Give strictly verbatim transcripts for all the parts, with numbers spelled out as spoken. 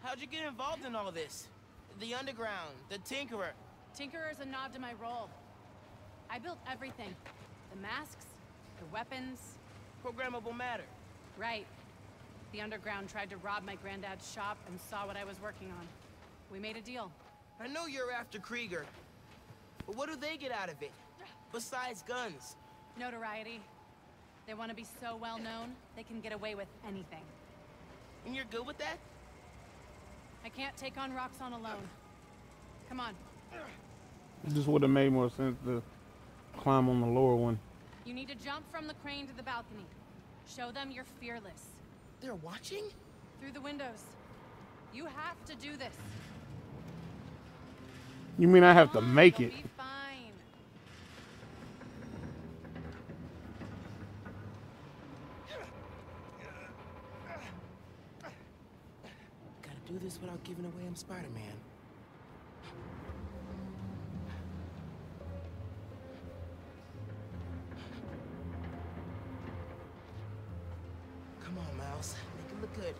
How'd you get involved in all this? The underground, the Tinkerer. Tinkerer's a nod to my role. I built everything. The masks, the weapons. Programmable matter. Right. The underground tried to rob my granddad's shop and saw what I was working on. We made a deal. I know you're after Krieger, but what do they get out of it? Besides guns. Notoriety. They want to be so well known, they can get away with anything. And you're good with that? I can't take on Roxxon alone. Come on. This would have made more sense to climb on the lower one. You need to jump from the crane to the balcony. Show them you're fearless. They're watching? Through the windows. You have to do this. You mean I have to make it? Be fine. Gotta do this without giving away I'm Spider-Man. Come on, Miles. Make it look good.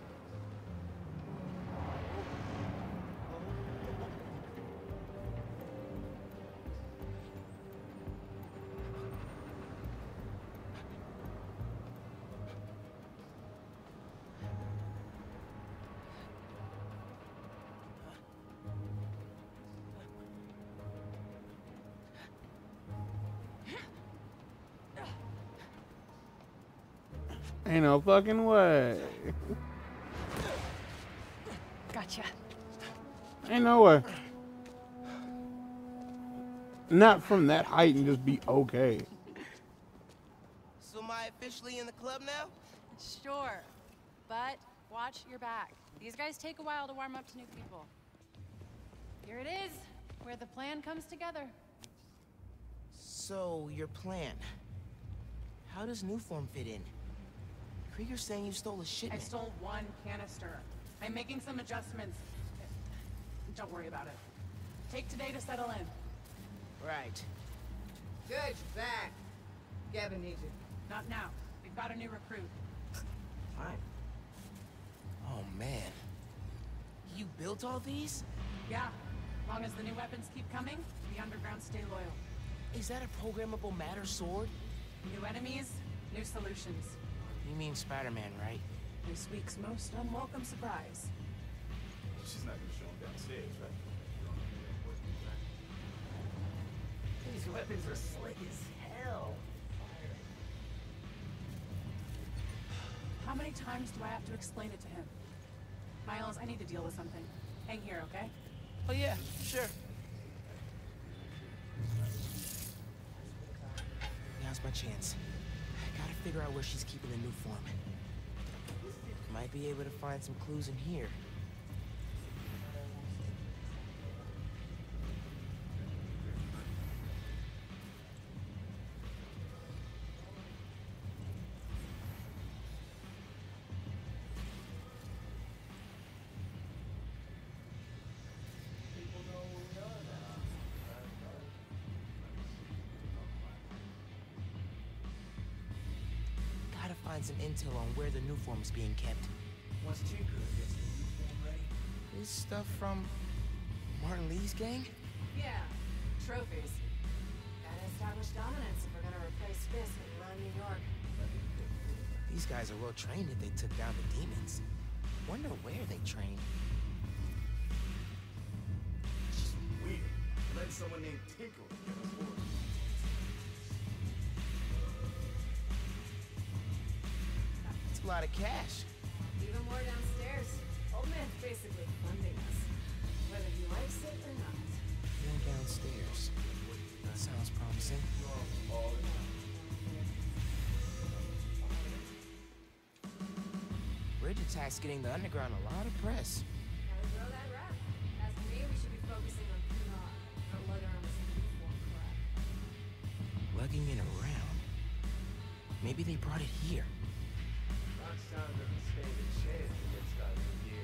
Ain't no fucking way. Gotcha. Ain't no way. Not from that height and just be okay. So am I officially in the club now? Sure. But watch your back. These guys take a while to warm up to new people. Here it is, where the plan comes together. So, your plan. How does Nuform fit in? Krieger's saying you stole a I shipment. stole one canister. I'm making some adjustments. Don't worry about it. Take today to settle in. Right. Good, you're back. Gavin needs you. Not now. We've got a new recruit. Fine. Oh, man. You built all these? Yeah. As long as the new weapons keep coming, the underground stay loyal. Is that a programmable matter sword? New enemies, new solutions. You mean Spider-Man, right? This week's most unwelcome surprise. She's not gonna show him downstairs, right? These weapons are slick as hell. How many times do I have to explain it to him? Miles, I need to deal with something. Hang here, okay? Oh, yeah, sure. Now's my chance. I gotta figure out where she's keeping the new form. Might be able to find some clues in here. Find some intel on where the new form is being kept. Once Tinker gets the new form ready. This stuff from Martin Lee's gang? Yeah, trophies. Gotta establish dominance if we're gonna replace Fisk and run New York. These guys are well trained if they took down the demons. Wonder where they trained. It's just weird. Letting someone named Tinker get on board. It's a lot of cash. Even more downstairs. Old man's basically funding us, whether he likes it or not. Going downstairs. That sounds promising. Bridge attack's getting the underground a lot of press. Gotta throw that rap. As for me, we should be focusing on Kunal, not lug around this uniform crap. Lugging it around. Maybe they brought it here. Roxxon doesn't stand a chance to get started here.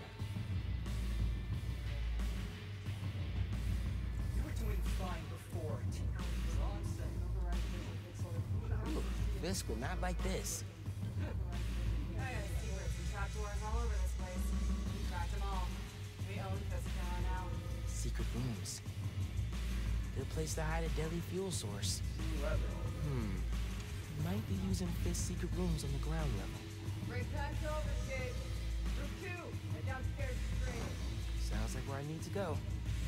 You were doing fine before, Tinker. That's all I'm saying. Ooh, Fisk will not like this. I got secrets and trapdoors all over this place. We cracked them all. secret rooms. Good place to hide a deadly fuel source. Hmm. Might be using Fisk's secret rooms on the ground level. Break pack's over, kid. Room two, and downstairs is training. Sounds like where I need to go.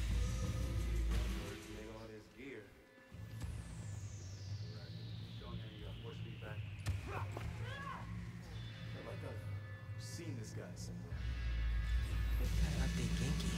Make all this gear. Right. Showing how you got more speed back. I feel like I've seen this guy somewhere. Gotta update Genki.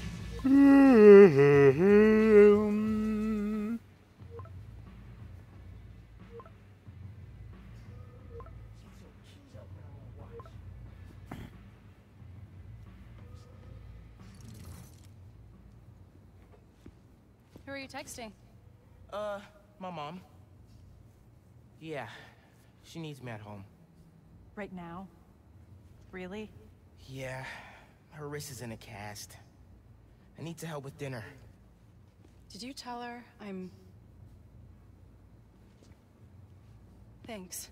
Who are you texting? Uh, my mom. Yeah, she needs me at home. Right now? Really? Yeah, her wrist is in a cast. I need to help with dinner. Did you tell her I'm... Thanks.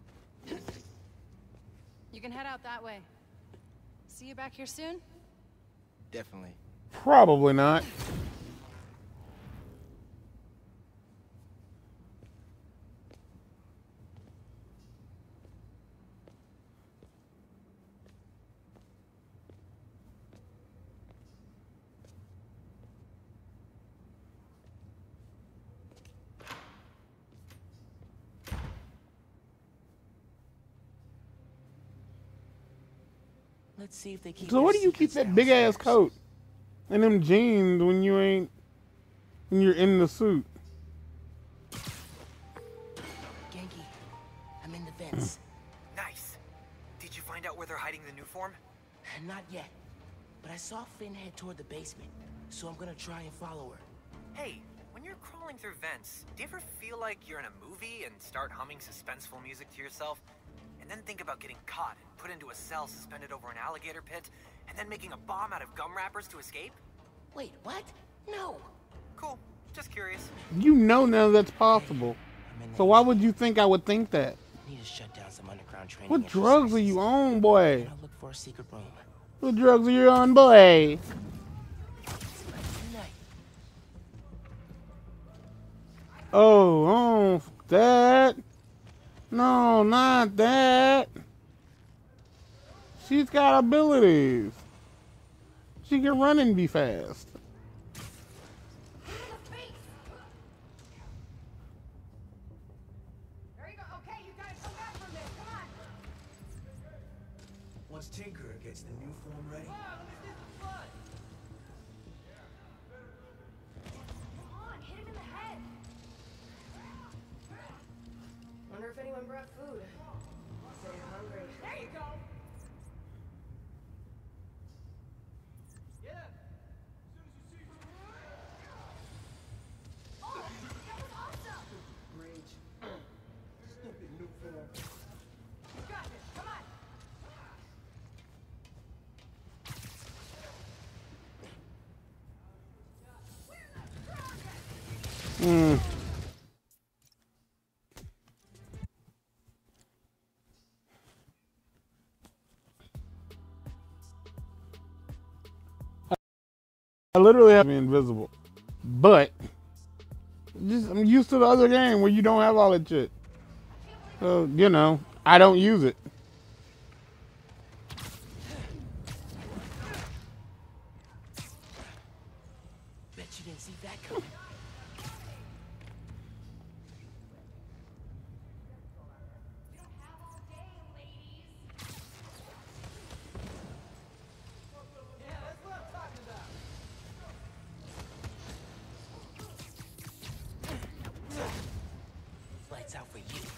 You can head out that way. See you back here soon? Definitely. Probably not. Let's see if they keep. So where do their you keep secrets that big ass downstairs. coat and them jeans when you ain't when you're in the suit? Genki, I'm in the vents. Nice. Did you find out where they're hiding the new form? Not yet, but I saw Finn head toward the basement, so I'm gonna try and follow her. Hey, when you're crawling through vents, do you ever feel like you're in a movie and start humming suspenseful music to yourself? And then think about getting caught and put into a cell suspended over an alligator pit, and then making a bomb out of gum wrappers to escape? Wait, what? No. Cool. Just curious. You know none of that's possible. I'm in So the why would you think I would think that? need to shut down some underground training. What drugs are you on, boy? I'll look for a secret room. What drugs are you on, boy? Night. Oh, oh, that. No, not that. She's got abilities. She can run and be fast. There you go. Okay, you guys come back from there. Come on. Once Tinker gets the new form ready. Come on, let me see some blood. Come on, hit him in the head. Wonder if anyone brought food. Say you're hungry. There you go. Yeah. Oh, that was awesome. Bridge. Stupid new form. You got this. Come on. Hmm. I literally have to be invisible, but just I'm used to the other game where you don't have all that shit. So you know, I don't use it. Bet you didn't see that coming. Yeah, that's what I'm talking about. Lights out for you.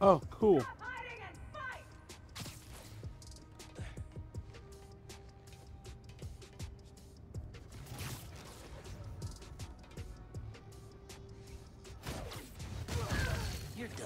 Oh, cool. You're done.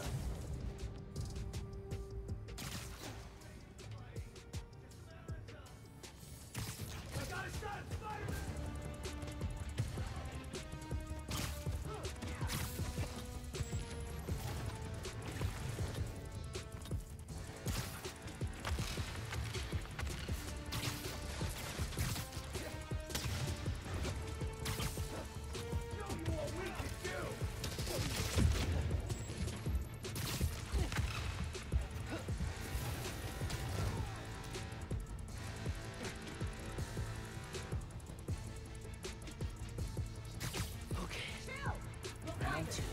Round two.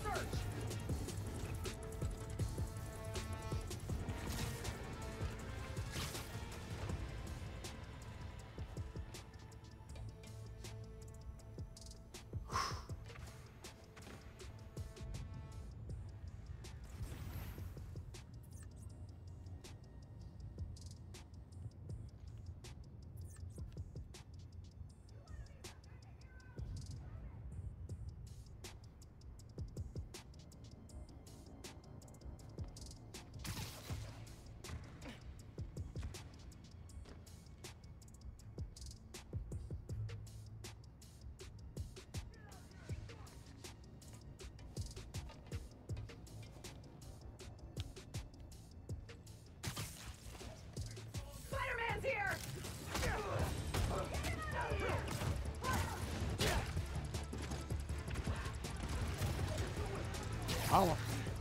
Spider-Man's here! Oh.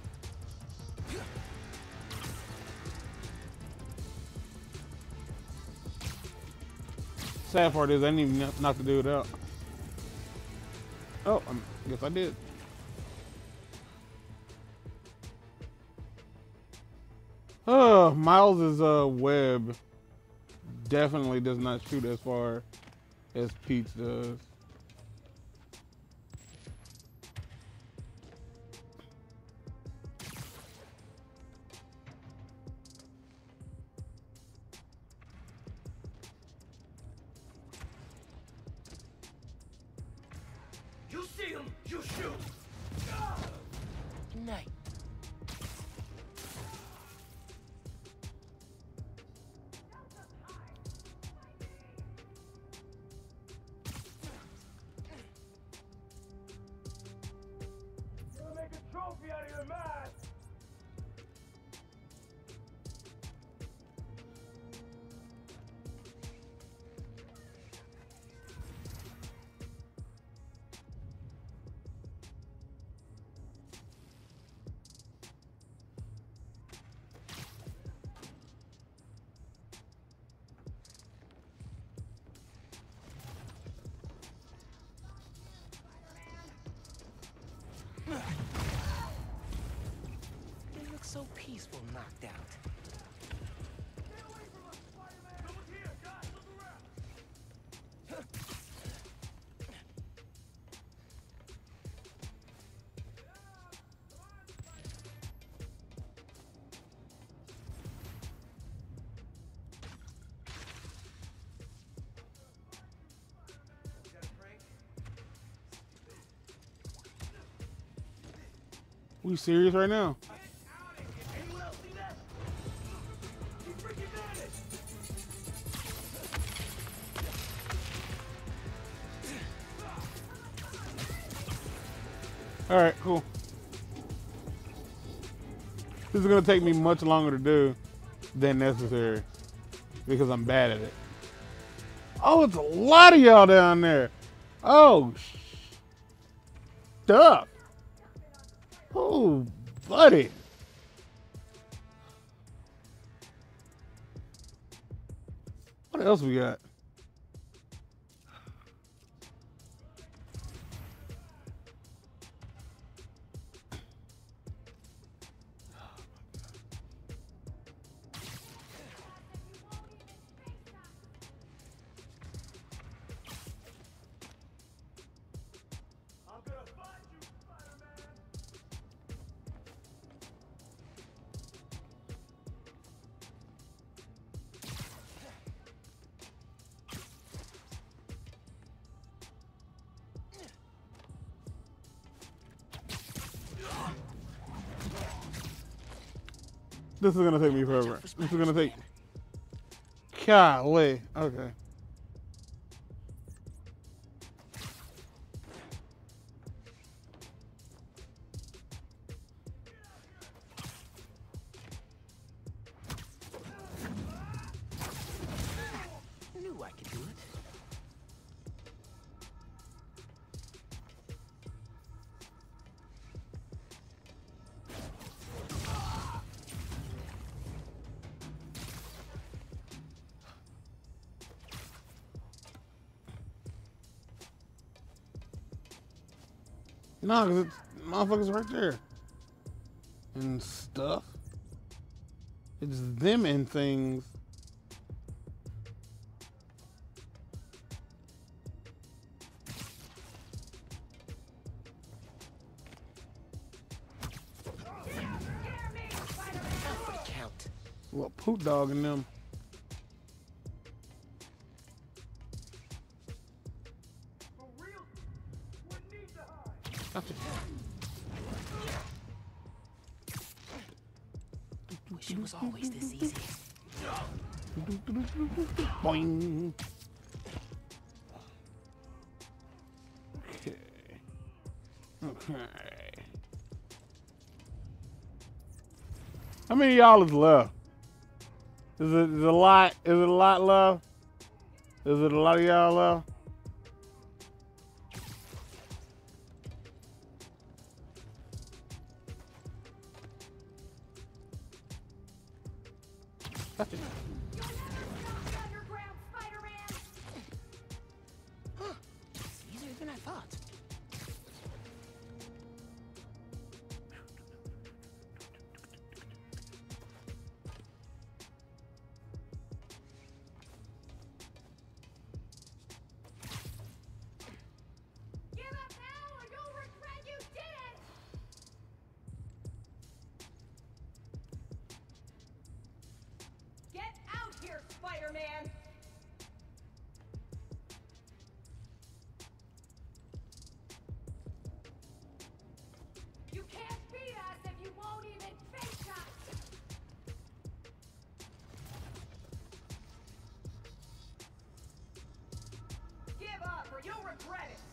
Sad part is I didn't even kn- knock the dude out. Oh, I guess I did. Oh, Miles's uh, web definitely does not shoot as far as Pete's does. You see him, you shoot. Good night. Gonna make a trophy out of your mask. They look so peaceful, knocked out. Someone's here, guys, look around. Got a prank? We serious right now? Anyone else see that? He freaking vanished! All right, cool. This is gonna take me much longer to do than necessary because I'm bad at it. Oh, it's a lot of y'all down there. Oh, stuff. Oh, buddy. What else we got? I'm gonna find you, Spider-Man! This is gonna take me forever. This is gonna take. Golly. Okay. Knew I could do it. No, because it's motherfuckers right there. And stuff. It's them and things. For the count. Well, poop dog in them. Wish it was always this easy. Boing. Okay. Okay. How many of y'all is left? Is it, is it a lot? Is it a lot left? Is it a lot of y'all left? It's easier than I thought. Give up now or you'll regret you did it! Get out here, Spider-Man! You can't beat us if you won't even face us! Give up or you'll regret it!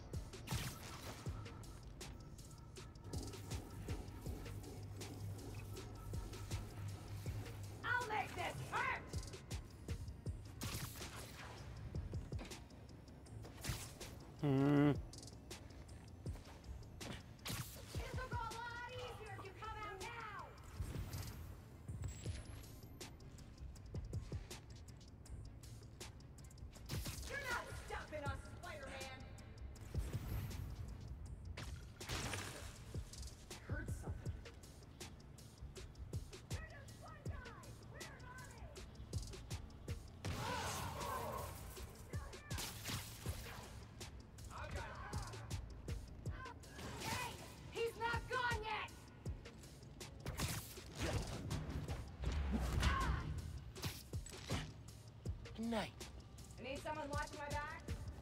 I'll make this hurt! Hmm. This'll go a lot easier if you come out now! You're not stopping us, Spider-Man! I heard something. You're just one guy! Where are they? Hey! He's not gone yet! Good night. I need someone watching my back?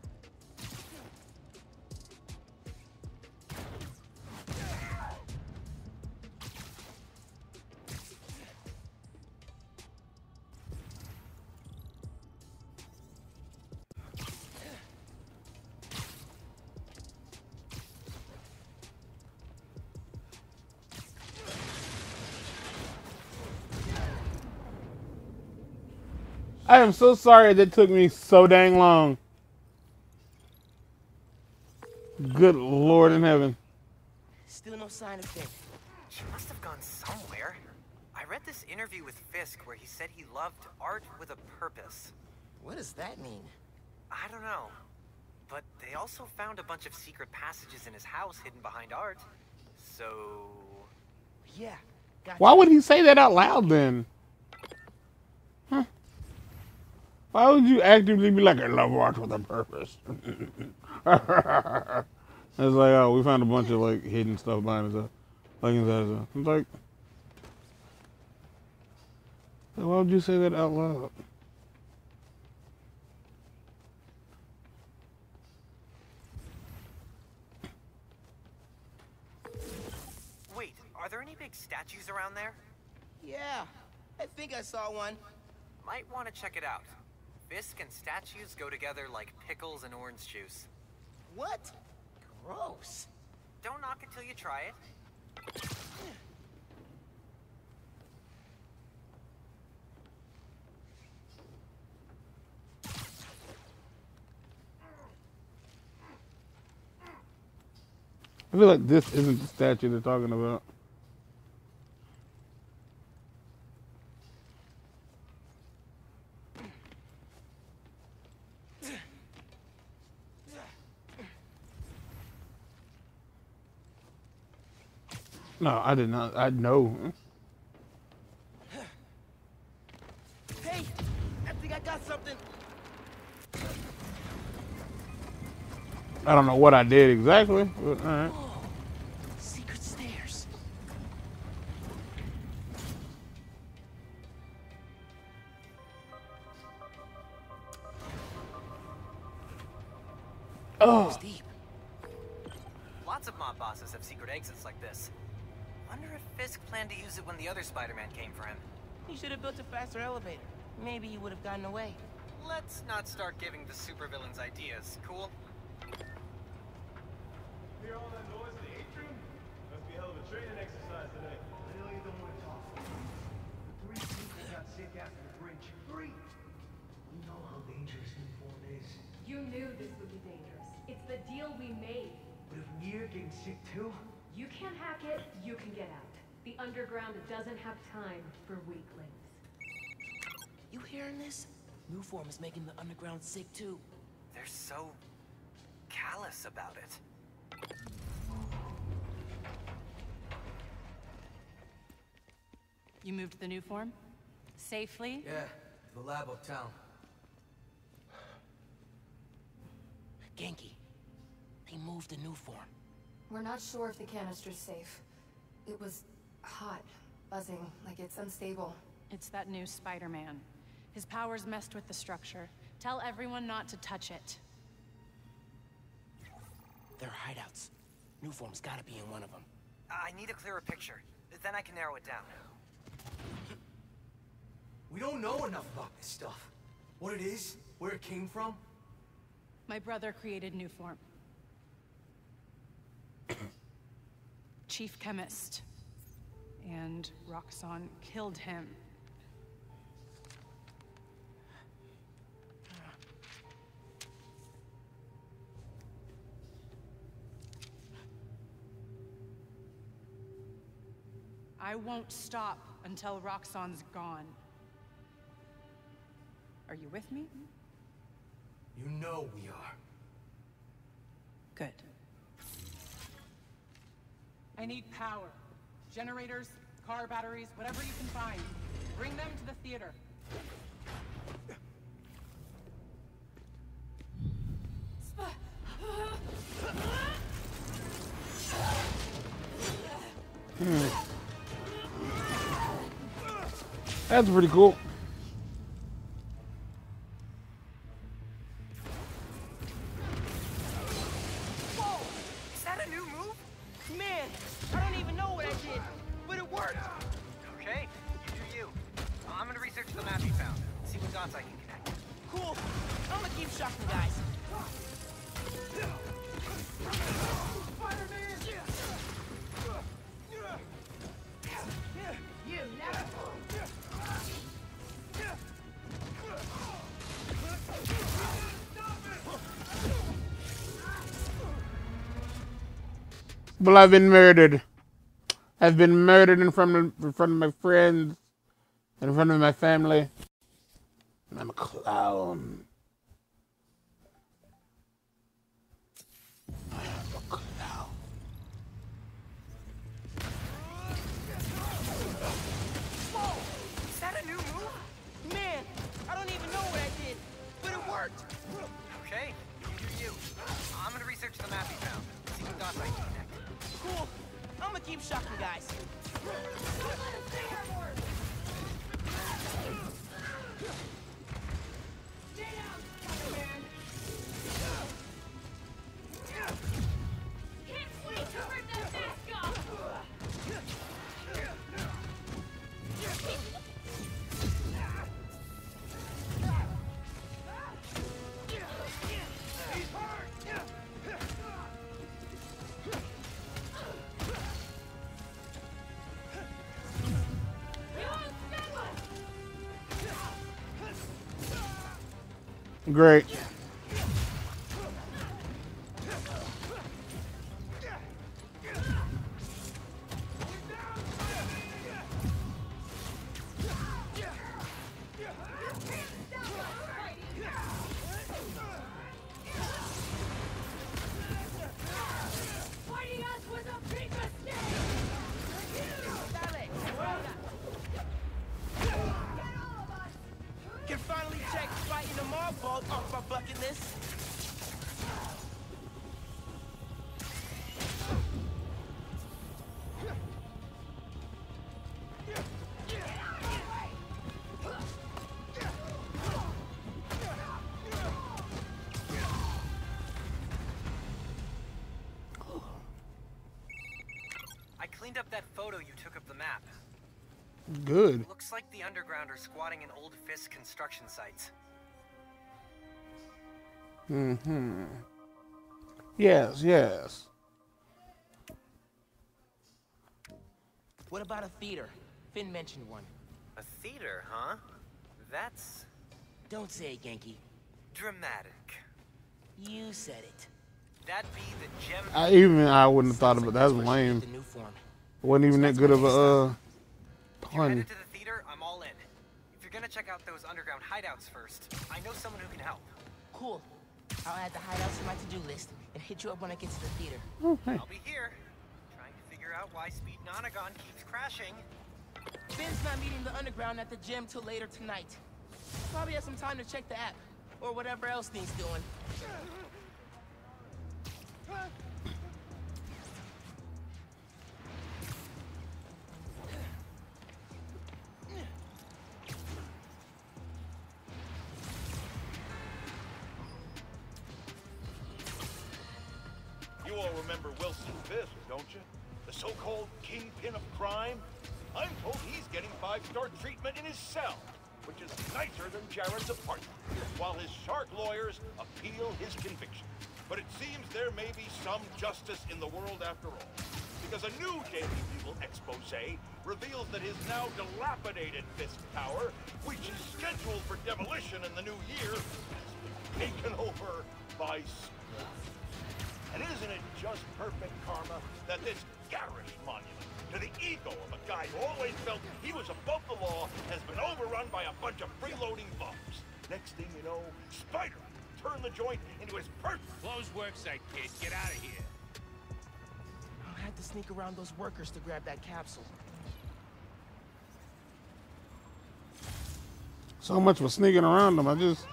I am so sorry that took me so dang long. Good Lord in heaven. Still no sign of Finn. She must have gone somewhere. I read this interview with Fisk where he said he loved art with a purpose. What does that mean? I don't know. But they also found a bunch of secret passages in his house hidden behind art. So... Yeah. Gotcha. Why would he say that out loud then? Huh? Why would you actively be like, I love art with a purpose? It's like, oh, we found a bunch of like hidden stuff behind us. Like inside us. It's like, why would you say that out loud? Wait, are there any big statues around there? Yeah, I think I saw one. Might want to check it out. Fisk and statues go together like pickles and orange juice. What? Gross. Don't knock it till you try it. I feel like this isn't the statue they're talking about. No, I did not. I know. Hey, I think I got something. I don't know what I did exactly, but all right. Oh, secret stairs. Oh, It's deep. Lots of mob bosses have secret exits like this. Wonder if Fisk planned to use it when the other Spider-Man came for him. He should have built a faster elevator. Maybe he would have gotten away. Let's not start giving the supervillains ideas, cool? Hear all that noise in the atrium? Must be a hell of a training exercise today. I know you don't want to talk. The three people got sick after the bridge. Three! You know how dangerous Nuform is. You knew this would be dangerous. It's the deal we made. But if we're getting sick too, You can't hack it, you can get out. The underground doesn't have time for weaklings. You hearing this? Nuform is making the underground sick too. They're so callous about it. You moved the new form? Safely? Yeah, the lab uptown. Genki, they moved the Nuform. We're not sure if the canister's safe. It was hot, buzzing, like it's unstable. It's that new Spider-Man. His powers messed with the structure. Tell everyone not to touch it. They're hideouts. Nuform's gotta be in one of them. I need a clearer picture. Then I can narrow it down. We don't know enough about this stuff. What it is, where it came from. My brother created Nuform. Chief Chemist. And Roxxon killed him. I won't stop until Roxxon's gone. Are you with me? You know we are. Good. I need power. Generators, car batteries, whatever you can find. Bring them to the theater. Hmm. That's pretty cool. Whoa! Is that a new move? Man, I don't even know what I did, but it worked. Okay, you do you. I'm gonna research the map you found. See what dots I can connect. Cool. I'm gonna keep shocking guys. Well, I've been murdered. I've been murdered in front of, in front of my friends, in front of my family. I'm a clown. I'm a clown. Whoa! Is that a new move? Man, I don't even know what I did, but it worked. Okay, you do you. I'm gonna research the map you found. See what dots I can connect. Cool. I'm gonna keep shocking guys. Great. Can finally check fighting the mob vault off my bucket list. I cleaned up that photo you took of the map. Good. Looks like the underground are squatting in old Fisk construction sites. Mm-hmm. Yes, yes. What about a theater? Finn mentioned one. A theater, huh? That's Don't say it, Genki. dramatic. You said it. That'd be the gem. I even I wouldn't have thought of it. That's lame. The new form. Wasn't even that good of a uh If you're headed pun. to the theater, I'm all in. If you're gonna check out those underground hideouts first, I know someone who can help. Cool. I'll add the hideouts to my to-do list and hit you up when I get to the theater. Oh, hey. I'll be here, trying to figure out why Speed Nonagon keeps crashing. Finn's not meeting the underground at the gym till later tonight. Probably has some time to check the app or whatever else needs doing. You all remember Wilson Fisk, don't you? The so-called kingpin of crime? I'm told he's getting five-star treatment in his cell, which is nicer than Jared's apartment, while his shark lawyers appeal his conviction. But it seems there may be some justice in the world after all, because a new Daily Bugle expose reveals that his now dilapidated Fisk Tower, which is scheduled for demolition in the new year, has been taken over by Spawn. And isn't it just perfect karma that this garish monument to the ego of a guy who always felt he was above the law has been overrun by a bunch of freeloading bums? Next thing you know, Spider-Man turned the joint into his perfect... Close work site, kid. Get out of here. I'll have to sneak around those workers to grab that capsule. So much for sneaking around them. I just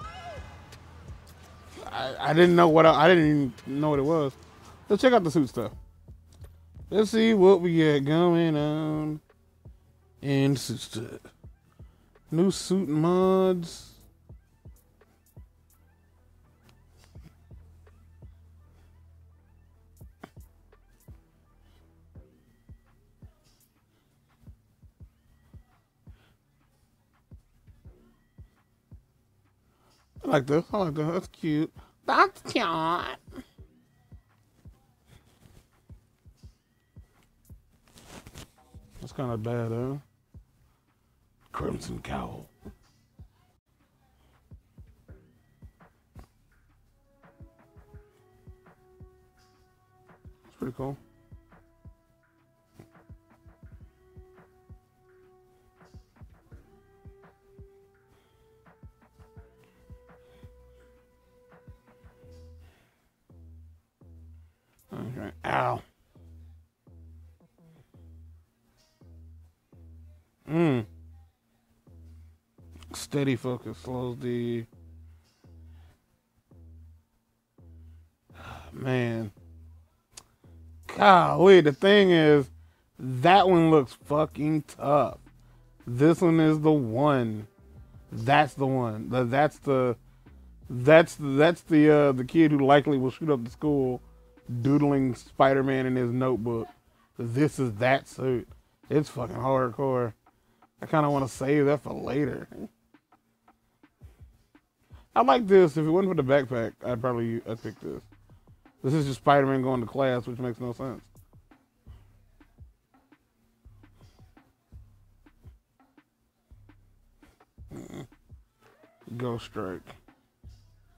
I, I didn't know what I, I didn't even know what it was. Let's check out the suit stuff. Let's see what we got going on in suit stuff. New suit mods. I like this. I like that. That's cute. That's cute. That's kind of bad, huh? Crimson Cowl. That's pretty cool. Okay. Ow. Mm. Steady focus slows the... Man. Golly, the thing is, that one looks fucking tough. This one is the one. That's the one. The, that's the... That's the, that's the uh, the kid who likely will shoot up the school doodling Spider-Man in his notebook. This is that suit. It's fucking hardcore. I kind of want to save that for later. I like this. If it wasn't for the backpack, I'd probably I'd pick this. This is just Spider-Man going to class, which makes no sense. Ghost Strike.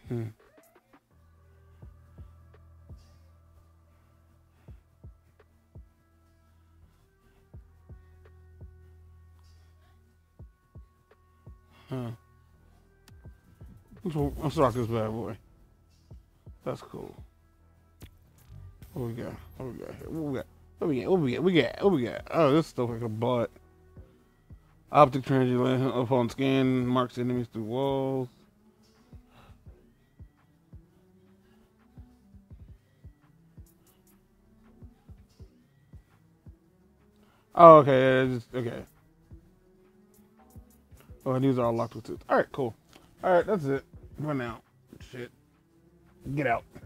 Hmm. Huh. Let's, let's rock this bad boy. That's cool. What we got? What we got here? What we got? What we got? What we got? We got? What we got? Oh, this stuff like a bot. Optic translation upon scan marks enemies through walls. Oh, okay. Yeah, just, okay. Oh, and these are all locked with tooth. All right, cool. All right, that's it for now. Shit. Get out.